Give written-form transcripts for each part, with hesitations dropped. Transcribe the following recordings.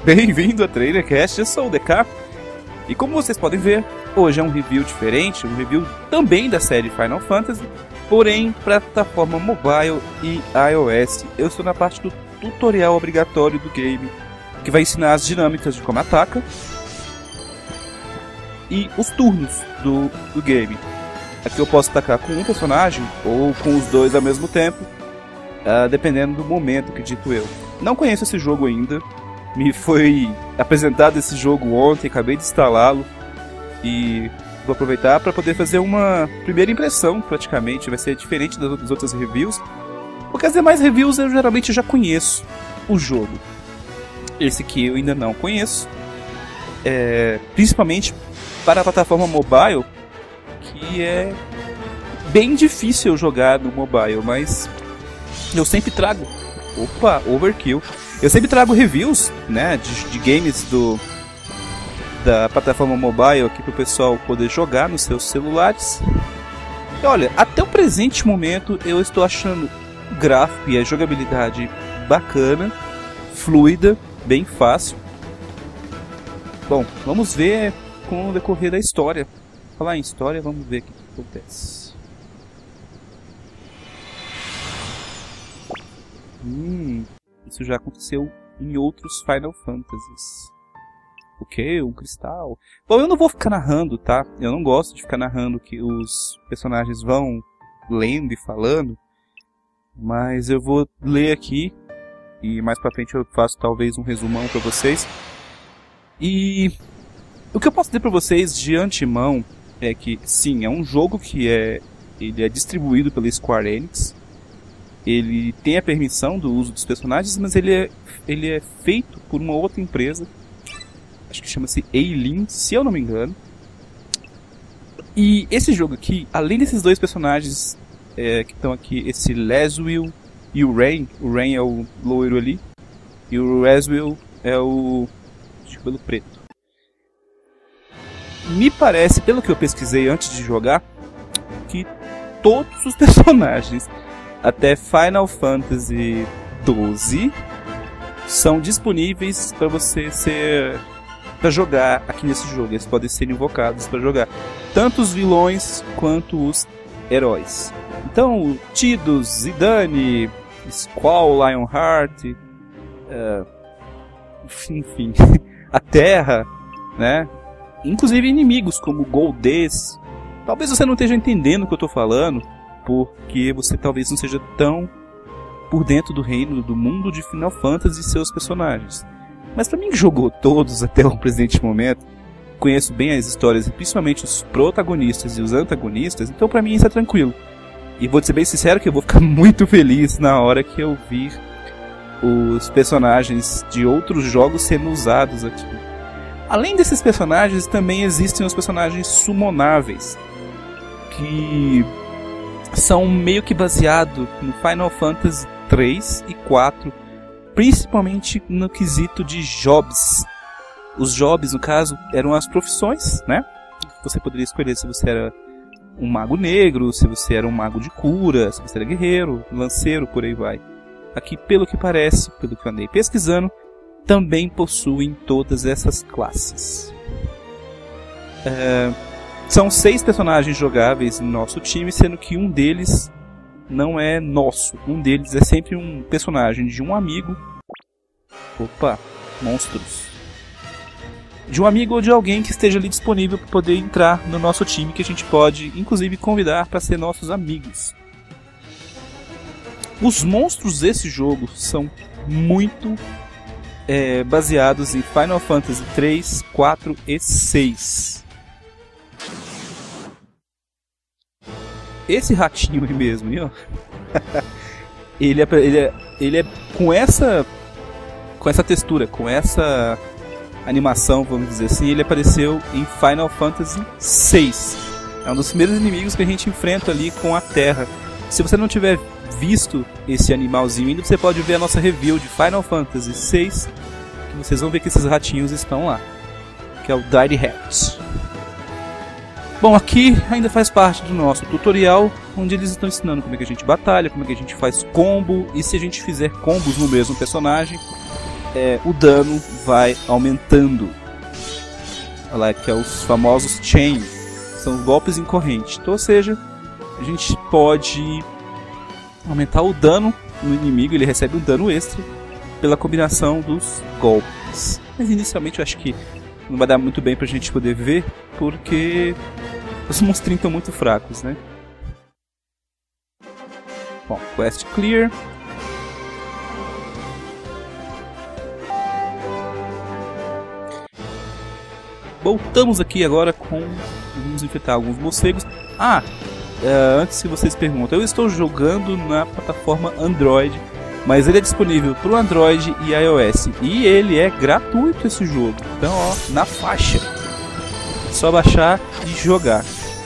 Bem-vindo a TrainerCast, eu sou o DK. E como vocês podem ver, hoje é um review diferente, um review também da série Final Fantasy, porém plataforma mobile e iOS. Eu estou na parte do tutorial obrigatório do game, que vai ensinar as dinâmicas de como ataca e os turnos do game. Aqui eu posso atacar com um personagem ou com os dois ao mesmo tempo, dependendo do momento, acredito eu. Não conheço esse jogo ainda, me foi apresentado esse jogo ontem, acabei de instalá-lo e vou aproveitar para poder fazer uma primeira impressão, praticamente. Vai ser diferente das outras reviews, porque as demais reviews eu geralmente já conheço o jogo. Esse aqui eu ainda não conheço, principalmente para a plataforma mobile, que é bem difícil jogar no mobile, mas eu sempre trago... Opa, overkill! Eu sempre trago reviews, né, de games da plataforma mobile aqui para o pessoal poder jogar nos seus celulares. E olha, até o presente momento eu estou achando o gráfico e a jogabilidade bacana, fluida, bem fácil. Bom, vamos ver com o decorrer da história. Falar em história, vamos ver o que acontece. Isso já aconteceu em outros Final Fantasies. O que? Um cristal? Bom, eu não vou ficar narrando, tá? Eu não gosto de ficar narrando o que os personagens vão lendo e falando. Mas eu vou ler aqui. E mais pra frente eu faço talvez um resumão pra vocês. E o que eu posso dizer pra vocês de antemão é que, sim, é um jogo que ele é distribuído pela Square Enix. Ele tem a permissão do uso dos personagens, mas ele é feito por uma outra empresa. Acho que chama-se Eileen, se eu não me engano. E esse jogo aqui, além desses dois personagens que estão aqui, esse Laswell e o Rain é o loiro ali, e o Laswell é o de cabelo preto. Me parece, pelo que eu pesquisei antes de jogar, que todos os personagens até Final Fantasy XII são disponíveis para você para jogar aqui nesse jogo. Eles podem ser invocados para jogar, tanto os vilões quanto os heróis. Então, Tidus, Zidane, Squall, Lionheart, enfim, a Terra, né? Inclusive inimigos como Goldes. Talvez você não esteja entendendo o que eu estou falando, porque você talvez não seja tão por dentro do reino, do mundo de Final Fantasy e seus personagens. Mas pra mim que jogou todos até o presente momento, conheço bem as histórias, principalmente os protagonistas e os antagonistas, então pra mim isso é tranquilo. E vou ser bem sincero que eu vou ficar muito feliz na hora que eu vir os personagens de outros jogos sendo usados aqui. Além desses personagens, também existem os personagens summonáveis, que são meio que baseados no Final Fantasy 3 e 4, principalmente no quesito de jobs. Os jobs, no caso, eram as profissões, né? Você poderia escolher se você era um mago negro, se você era um mago de cura, se você era guerreiro, lanceiro, por aí vai. Aqui, pelo que parece, pelo que eu andei pesquisando, também possuem todas essas classes. São 6 personagens jogáveis no nosso time, sendo que um deles não é nosso. Um deles é sempre um personagem de um amigo. Opa, monstros. De um amigo ou de alguém que esteja ali disponível para poder entrar no nosso time, que a gente pode, inclusive, convidar para ser nossos amigos. Os monstros desse jogo são muito baseados em Final Fantasy 3, 4 e 6. Esse ratinho aí mesmo, ó. ele é com essa textura, com essa animação, vamos dizer assim. Ele apareceu em Final Fantasy 6. É um dos primeiros inimigos que a gente enfrenta ali com a Terra. Se você não tiver visto esse animalzinho ainda, você pode ver a nossa review de Final Fantasy 6, que vocês vão ver que esses ratinhos estão lá, que é o Dire Hat. Bom, aqui ainda faz parte do nosso tutorial, onde eles estão ensinando como é que a gente batalha, como é que a gente faz combo, e se a gente fizer combos no mesmo personagem, o dano vai aumentando. Olha lá, que é os famosos chain, são os golpes em corrente. Então, ou seja, a gente pode aumentar o dano no inimigo, ele recebe um dano extra pela combinação dos golpes. Mas inicialmente eu acho que não vai dar muito bem pra gente poder ver, porque os monstrinhos estão muito fracos, né? Bom, quest clear. Voltamos aqui agora com... Vamos enfrentar alguns morcegos. Antes que vocês perguntem, eu estou jogando na plataforma Android, mas ele é disponível para o Android e iOS. E ele é gratuito, esse jogo. Então, ó, na faixa. É só baixar e jogar.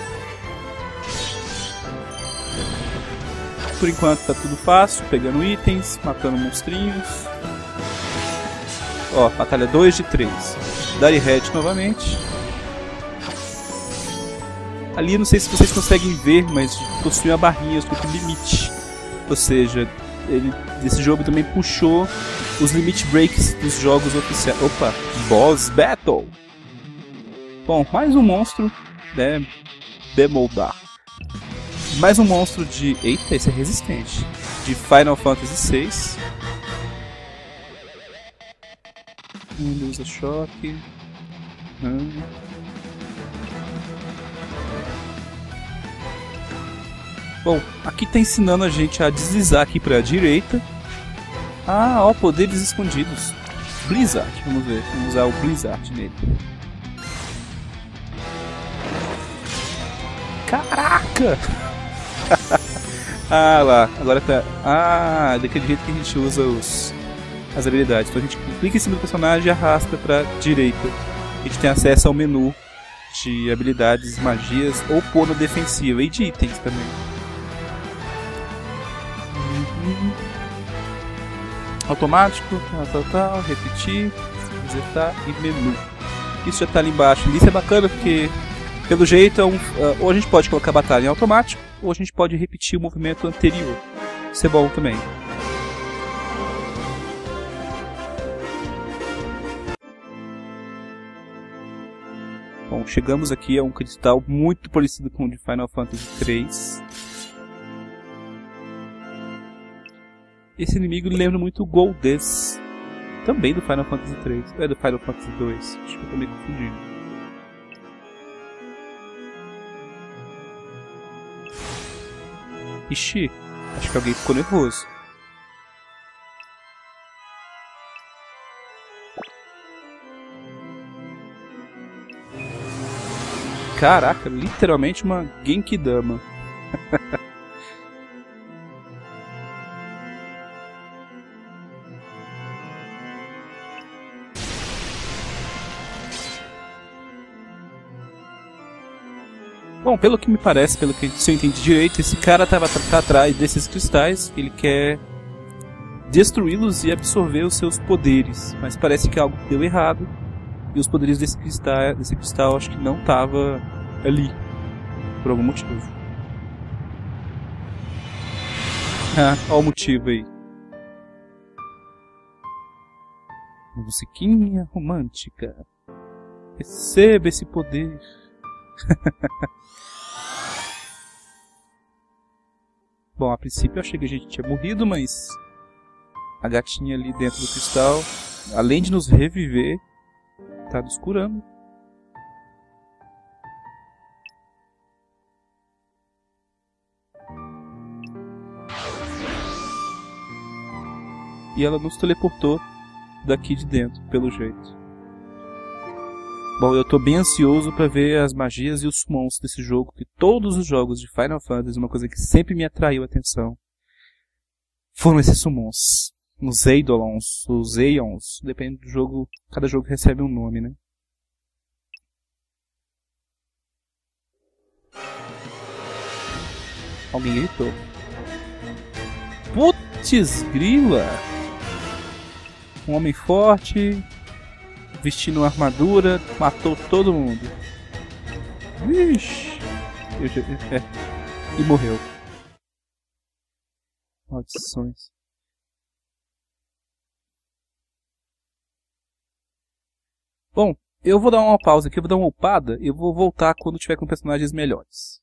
Por enquanto tá tudo fácil, pegando itens, matando monstrinhos. Ó, batalha 2 de 3. Dari Red novamente. Ali, não sei se vocês conseguem ver, mas possui uma barrinha escrito limite. Ou seja, esse jogo também puxou os limit breaks dos jogos oficiais. Opa, Boss Battle. Bom, mais um monstro, né? Bemoldar. Mais um monstro de... Eita, esse é resistente. De Final Fantasy VI. Ele usa choque. Bom, aqui tá ensinando a gente a deslizar aqui pra direita. Ó, poderes escondidos. Blizzard, vamos ver. Vamos usar o Blizzard nele. Caraca! Lá, agora tá... daquele jeito que a gente usa as habilidades. Então a gente clica em cima do personagem e arrasta pra direita. A gente tem acesso ao menu de habilidades, magias ou pôr defensiva e de itens também. Automático, tal, repetir, resetar e menu. Isso já tá ali embaixo. Isso é bacana porque, pelo jeito, ou a gente pode colocar a batalha em automático, ou a gente pode repetir o movimento anterior. Isso é bom também. Bom, chegamos aqui a um cristal muito parecido com o de Final Fantasy III. Esse inimigo lembra muito o Goldes, também do Final Fantasy III. É do Final Fantasy II, acho que eu tô meio confundindo. Ixi, acho que alguém ficou nervoso. Caraca, literalmente uma Genkidama. Bom, pelo que me parece, pelo que se eu entendi direito, esse cara tá atrás desses cristais, ele quer destruí-los e absorver os seus poderes, mas parece que algo deu errado e os poderes desse cristal acho que não tava ali, por algum motivo. Olha o motivo aí. Musiquinha romântica. Receba esse poder. Bom, a princípio eu achei que a gente tinha morrido, mas a gatinha ali dentro do cristal, além de nos reviver, tá nos curando. E ela nos teleportou daqui de dentro, pelo jeito. Bom, eu tô bem ansioso pra ver as magias e os summons desse jogo, que todos os jogos de Final Fantasy, uma coisa que sempre me atraiu a atenção, foram esses summons. Os Eidolons, os Aeons, depende do jogo, cada jogo recebe um nome, né? Alguém gritou. Putz grila! Um homem forte, vestindo uma armadura, matou todo mundo. Vixe! E morreu. Maldições. Bom, eu vou dar uma pausa aqui, eu vou dar uma upada e eu vou voltar quando tiver com personagens melhores.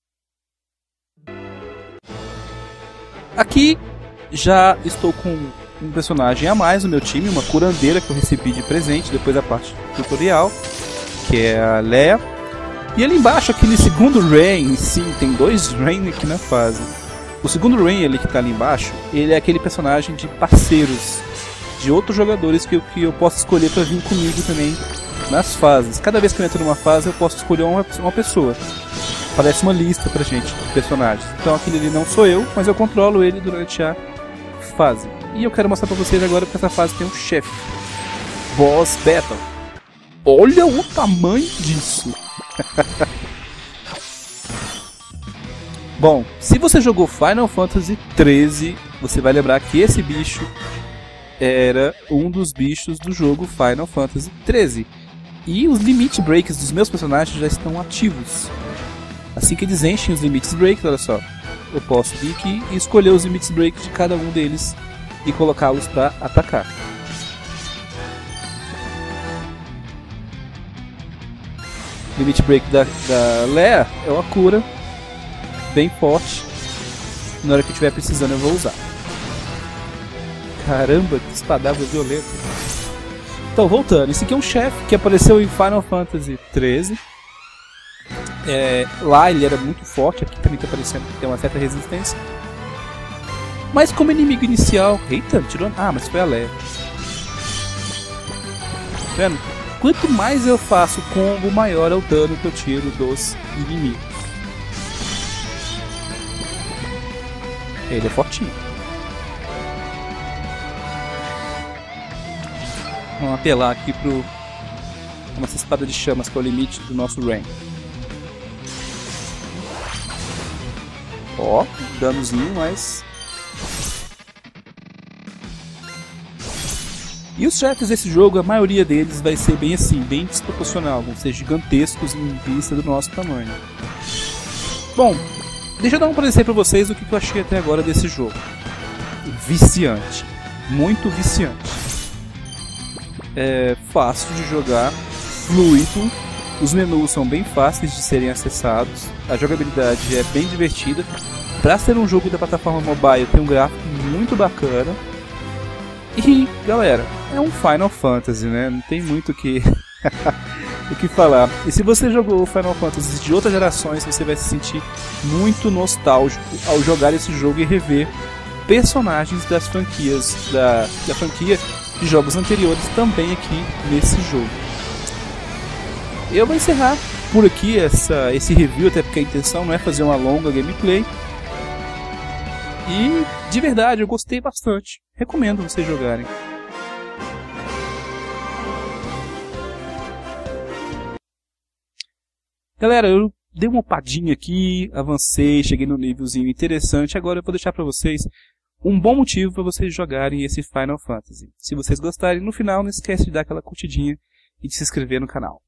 Aqui já estou com um personagem a mais no meu time, uma curandeira que eu recebi de presente depois da parte tutorial, que é a Leia. E ali embaixo, aquele segundo Rain, sim, tem 2 Rain aqui na fase. O segundo Rain, ele que tá ali embaixo, ele é aquele personagem de parceiros, de outros jogadores que eu posso escolher para vir comigo também nas fases. Cada vez que eu entro numa fase, eu posso escolher uma pessoa. Parece uma lista pra gente de personagens. Então aquele ali não sou eu, mas eu controlo ele durante a fase. E eu quero mostrar pra vocês agora que essa fase tem um chefe. Boss Battle. Olha o tamanho disso. Bom, se você jogou Final Fantasy XIII, você vai lembrar que esse bicho era um dos bichos do jogo Final Fantasy XIII. E os Limit Breaks dos meus personagens já estão ativos. Assim que eles enchem os Limit Breaks, olha só, eu posso vir aqui e escolher os Limit Breaks de cada um deles e colocá-los para atacar. Limit Break da Leia é uma cura bem forte. Na hora que eu estiver precisando eu vou usar. Caramba, que espadada violenta. Então, voltando. Esse aqui é um chefe que apareceu em Final Fantasy XIII. Lá ele era muito forte, aqui também está aparecendo que tem uma certa resistência. Mas como inimigo inicial... Eita, tirou... Ah, mas foi a Leia. Tá vendo? Quanto mais eu faço combo, maior é o dano que eu tiro dos inimigos. Ele é fortinho. Vamos apelar aqui pro... Nossa espada de chamas, que é o limite do nosso Rain. Ó, danozinho, mas... E os chefes desse jogo, a maioria deles vai ser bem assim, bem desproporcional, vão ser gigantescos em vista do nosso tamanho. Bom, deixa eu dar um parecer pra vocês do que eu achei até agora desse jogo. Viciante, muito viciante. É fácil de jogar, fluido, os menus são bem fáceis de serem acessados, a jogabilidade é bem divertida. Para ser um jogo da plataforma mobile tem um gráfico muito bacana. E, galera, é um Final Fantasy, né? Não tem muito o que falar. E se você jogou Final Fantasy de outras gerações, você vai se sentir muito nostálgico ao jogar esse jogo e rever personagens das franquias, da franquia de jogos anteriores também aqui nesse jogo. Eu vou encerrar por aqui esse review, até porque a intenção não é fazer uma longa gameplay. E, de verdade, eu gostei bastante. Recomendo vocês jogarem. Galera, eu dei uma upadinha aqui, avancei, cheguei no nívelzinho interessante. Agora eu vou deixar pra vocês um bom motivo para vocês jogarem esse Final Fantasy. Se vocês gostarem, no final não esquece de dar aquela curtidinha e de se inscrever no canal.